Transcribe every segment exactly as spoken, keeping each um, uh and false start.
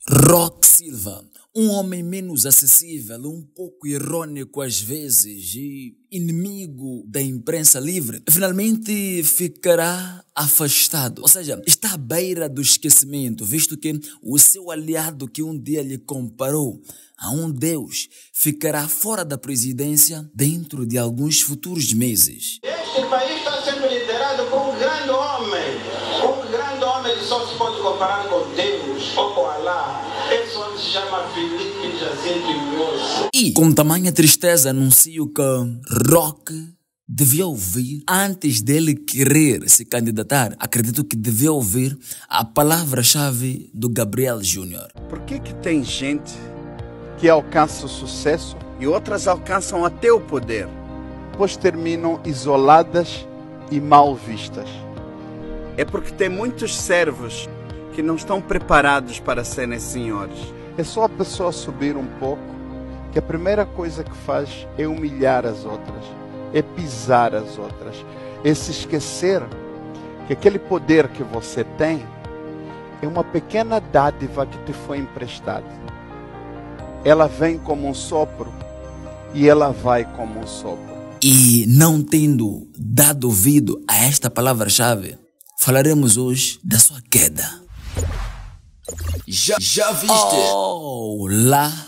Rock Silva, um homem menos acessível, um pouco irônico às vezes e inimigo da imprensa livre, finalmente ficará afastado. Ou seja, está à beira do esquecimento, visto que o seu aliado que um dia lhe comparou a um deus ficará fora da presidência dentro de alguns futuros meses. Este país está sendo liderado por um grande homem. Um grande homem que só se pode comparar com Deus ou com Alá. Esse homem se chama Filipe Jacinto Inhosso. E, com tamanha tristeza, anuncio que Rock devia ouvir, antes dele querer se candidatar, acredito que devia ouvir a palavra-chave do Gabriel Júnior. Por que que tem gente que alcança o sucesso e outras alcançam até o poder, pois terminam isoladas e mal vistas? É porque tem muitos servos que não estão preparados para serem senhores. É só a pessoa subir um pouco, que a primeira coisa que faz é humilhar as outras, é pisar as outras, é se esquecer que aquele poder que você tem é uma pequena dádiva que te foi emprestada. Ela vem como um sopro e ela vai como um sopro. E não tendo dado ouvido a esta palavra-chave, falaremos hoje da sua queda. Já, já viste? Olá,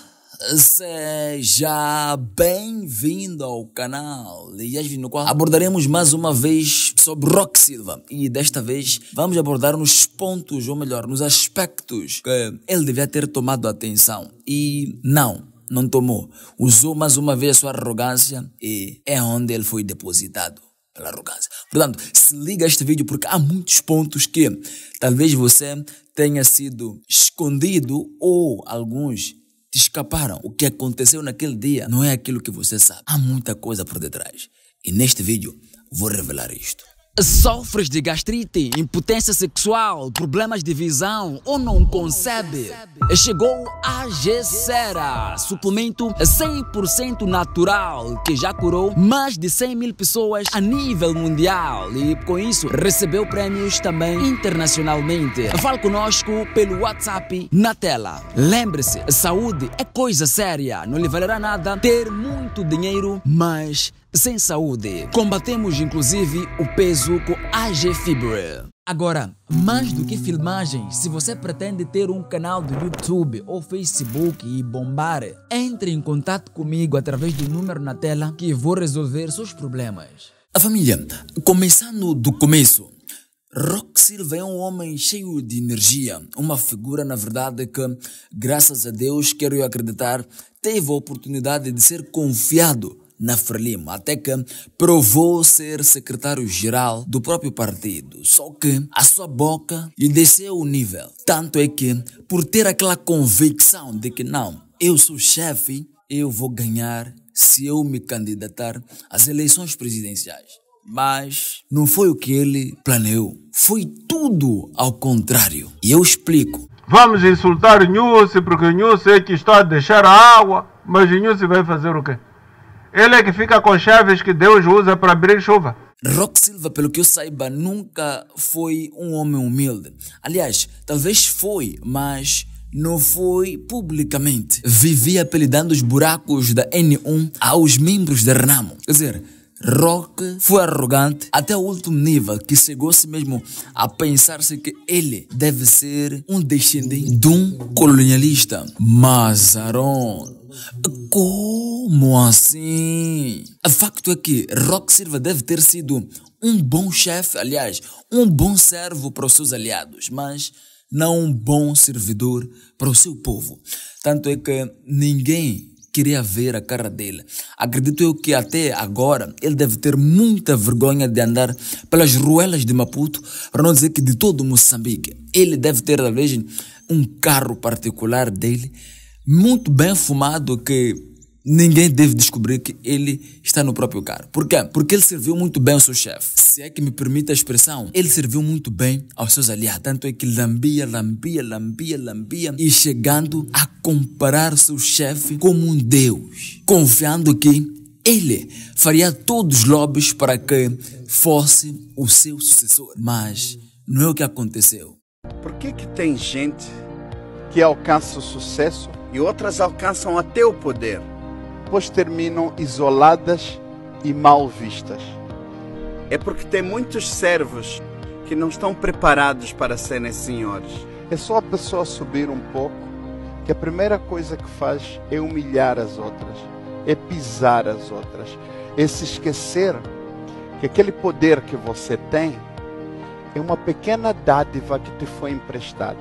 seja bem-vindo ao canal e no qual abordaremos mais uma vez sobre Rock Silva. E desta vez vamos abordar nos pontos, ou melhor, nos aspectos que ele devia ter tomado atenção. E não, não tomou. Usou mais uma vez a sua arrogância e é onde ele foi depositado. Pela arrogância. Portanto, se liga a este vídeo porque há muitos pontos que talvez você tenha sido escondido ou alguns te escaparam. O que aconteceu naquele dia não é aquilo que você sabe. Há muita coisa por detrás. E neste vídeo vou revelar isto. Sofres de gastrite, impotência sexual, problemas de visão ou não concebe? Chegou a G-Sera, suplemento cem por cento natural que já curou mais de cem mil pessoas a nível mundial e com isso recebeu prêmios também internacionalmente. Fale conosco pelo WhatsApp na tela. Lembre-se, saúde é coisa séria, não lhe valerá nada ter muito dinheiro, mas sem saúde. Combatemos inclusive o peso com A G Fibre. Agora, mais do que filmagens, se você pretende ter um canal do YouTube ou Facebook e bombar, entre em contato comigo através do número na tela que vou resolver seus problemas. A família, começando do começo, Rock Silva é um homem cheio de energia, uma figura na verdade que, graças a Deus, quero eu acreditar, teve a oportunidade de ser confiado na Frelimo, até que provou ser secretário-geral do próprio partido. Só que a sua boca lhe desceu o nível. Tanto é que, por ter aquela convicção de que não, eu sou chefe, eu vou ganhar se eu me candidatar às eleições presidenciais. Mas não foi o que ele planeou. Foi tudo ao contrário. E eu explico. Vamos insultar o Nhusi, porque o Nhusi é que está a deixar a água, mas o Nhusi vai fazer o quê? Ele é que fica com chaves que Deus usa para abrir chuva. Rock Silva, pelo que eu saiba, nunca foi um homem humilde. Aliás, talvez foi, mas não foi publicamente. Vivia apelidando os buracos da N um aos membros da Renamo. Quer dizer, Rock foi arrogante até o último nível, que chegou-se mesmo a pensar-se que ele deve ser um descendente de um colonialista. Mas, Aaron, como assim? O facto é que Rock Silva deve ter sido um bom chefe, aliás, um bom servo para os seus aliados, mas não um bom servidor para o seu povo. Tanto é que ninguém queria ver a cara dele. Acredito eu que até agora ele deve ter muita vergonha de andar pelas ruelas de Maputo, para não dizer que de todo Moçambique. Ele deve ter talvez um carro particular dele, muito bem fumado, que ninguém deve descobrir que ele está no próprio carro. Por quê? Porque ele serviu muito bem ao seu chefe. Se é que me permite a expressão, ele serviu muito bem aos seus aliados. Tanto é que lambia, lambia, lambia, lambia e chegando a comparar seu chefe como um deus, confiando que ele faria todos os lobbies para que fosse o seu sucessor. Mas não é o que aconteceu. Por que que tem gente que alcançam o sucesso e outras alcançam até o poder, pois terminam isoladas e mal vistas. É porque tem muitos servos que não estão preparados para serem senhores. É só a pessoa subir um pouco que a primeira coisa que faz é humilhar as outras, é pisar as outras, é se esquecer que aquele poder que você tem é uma pequena dádiva que te foi emprestada.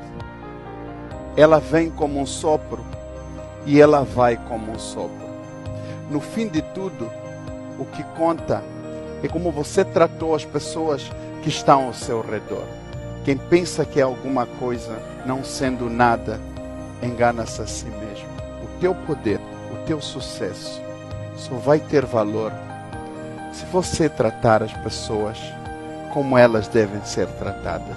Ela vem como um sopro e ela vai como um sopro. No fim de tudo, o que conta é como você tratou as pessoas que estão ao seu redor. Quem pensa que é alguma coisa, não sendo nada, engana-se a si mesmo. O teu poder, o teu sucesso, só vai ter valor se você tratar as pessoas como elas devem ser tratadas,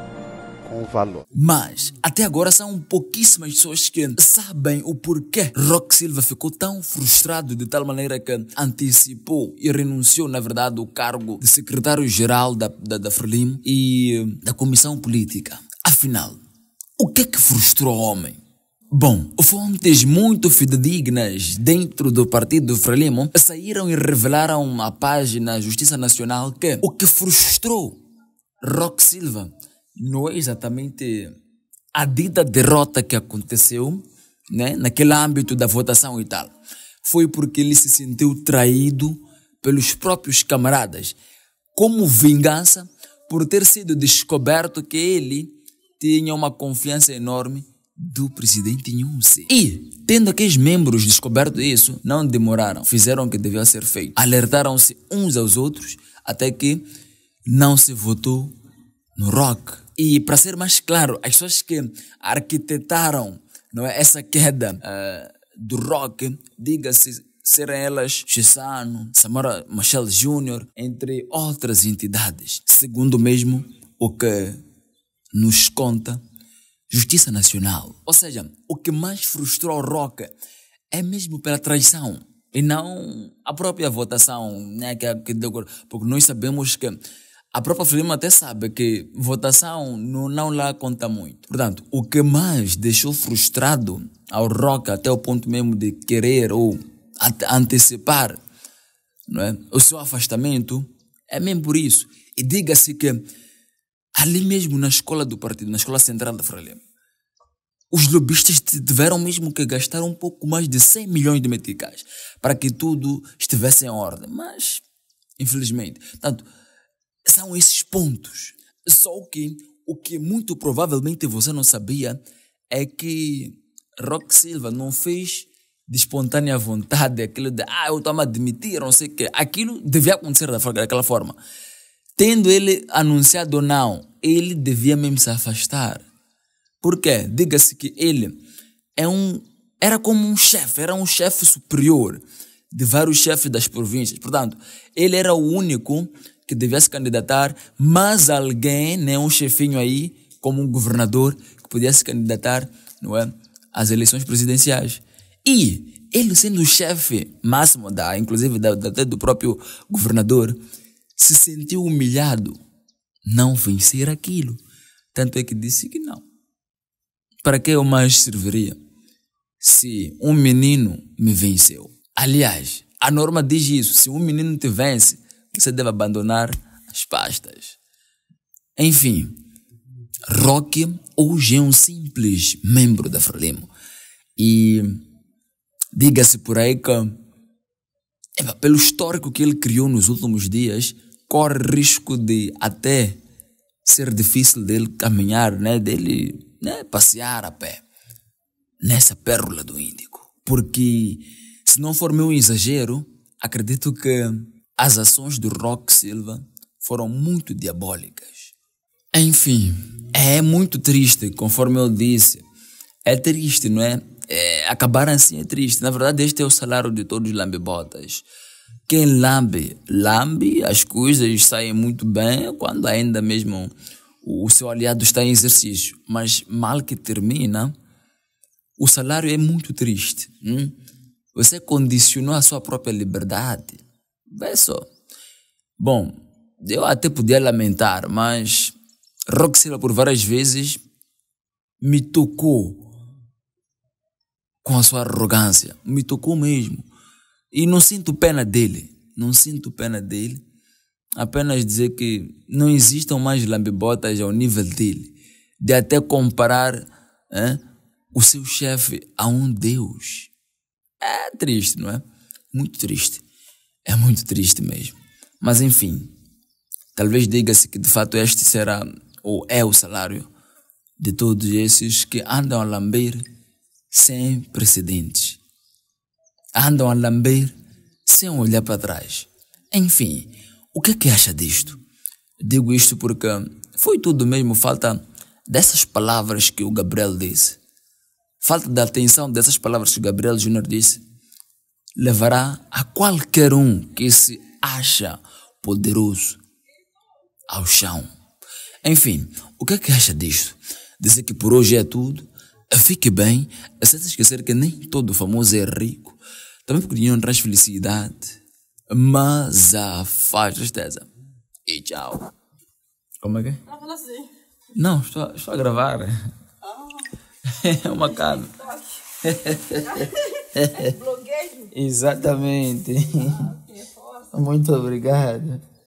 com valor. Mas, até agora são pouquíssimas pessoas que sabem o porquê Roque Silva ficou tão frustrado de tal maneira que antecipou e renunciou, na verdade, ao cargo de secretário-geral da, da, da Frelimo e da Comissão Política. Afinal, o que é que frustrou o homem? Bom, fontes muito fidedignas dentro do partido Frelimo saíram e revelaram à página Justiça Nacional que o que frustrou Roque Silva não é exatamente a dita derrota que aconteceu, né, naquele âmbito da votação e tal. Foi porque ele se sentiu traído pelos próprios camaradas, como vingança por ter sido descoberto que ele tinha uma confiança enorme do presidente Nyusi. E, tendo aqueles membros descoberto isso, não demoraram, fizeram o que devia ser feito. Alertaram-se uns aos outros até que não se votou no Roque. E, para ser mais claro, as pessoas que arquitetaram, não é, essa queda uh, do Roque, diga-se, serem elas Chissano, Samora Machel Júnior, entre outras entidades. Segundo mesmo o que nos conta Justiça Nacional. Ou seja, o que mais frustrou o Roque é mesmo pela traição e não a própria votação, né, que, que deu, porque nós sabemos que a própria Frelimo até sabe que votação não, não lá conta muito. Portanto, o que mais deixou frustrado ao Roque até o ponto mesmo de querer ou antecipar, não é, o seu afastamento é mesmo por isso. E diga-se que ali mesmo na escola do partido, na escola central da Frelimo, os lobistas tiveram mesmo que gastar um pouco mais de cem milhões de meticais para que tudo estivesse em ordem. Mas, infelizmente, tanto são esses pontos. Só que o que muito provavelmente você não sabia é que Roque Silva não fez de espontânea vontade aquilo de ah, eu estou a me admitir, não sei o quê. Aquilo devia acontecer daquela forma. Tendo ele anunciado ou não, ele devia mesmo se afastar. Por quê? Diga-se que ele é um, era como um chefe, era um chefe superior de vários chefes das províncias. Portanto, ele era o único que devia se candidatar, mas alguém, né, um chefinho aí, como um governador, que podia se candidatar, não é, às eleições presidenciais. E ele, sendo o chefe máximo, da, inclusive da, da, do próprio governador, se sentiu humilhado, não vencer aquilo. Tanto é que disse que não. Para que eu mais serviria se um menino me venceu? Aliás, a norma diz isso, se um menino te vence, você deve abandonar as pastas. Enfim, Roque hoje é um simples membro da Frelimo. E diga-se por aí que, epa, pelo histórico que ele criou nos últimos dias, corre risco de até ser difícil dele caminhar, né, dele, né, passear a pé nessa pérola do Índico. Porque, se não for meu exagero, acredito que as ações do Roque Silva foram muito diabólicas. Enfim, é muito triste, conforme eu disse. É triste, não é? é acabar assim é triste. Na verdade, este é o salário de todos os lambebotas. Quem lambe, lambe, as coisas saem muito bem quando ainda mesmo o seu aliado está em exercício. Mas mal que termina, o salário é muito triste. Hum? Você condicionou a sua própria liberdade. Vê só. Bom, eu até podia lamentar, mas Roque Silva por várias vezes me tocou com a sua arrogância. Me tocou mesmo. E não sinto pena dele. Não sinto pena dele. Apenas dizer que não existam mais lambibotas ao nível dele. De até comparar hein, o seu chefe a um Deus. É triste, não é? Muito triste. É muito triste mesmo. Mas enfim, talvez diga-se que de fato este será ou é o salário de todos esses que andam a lamber sem precedentes. Andam a lamber sem olhar para trás. Enfim, o que é que acha disto? Digo isto porque foi tudo mesmo falta dessas palavras que o Gabriel disse. Falta da atenção dessas palavras que o Gabriel Júnior disse levará a qualquer um que se acha poderoso ao chão. Enfim, o que é que acha disto? Dizer que por hoje é tudo. Fique bem, sem se esquecer que nem todo famoso é rico. Também porque dinheiro não traz felicidade, mas a faz tristeza. E tchau. Como é que é? Não, fala assim. Não, estou, estou a gravar. É uma cara. Blogueiro? Exatamente. Ah, que força. Muito obrigado.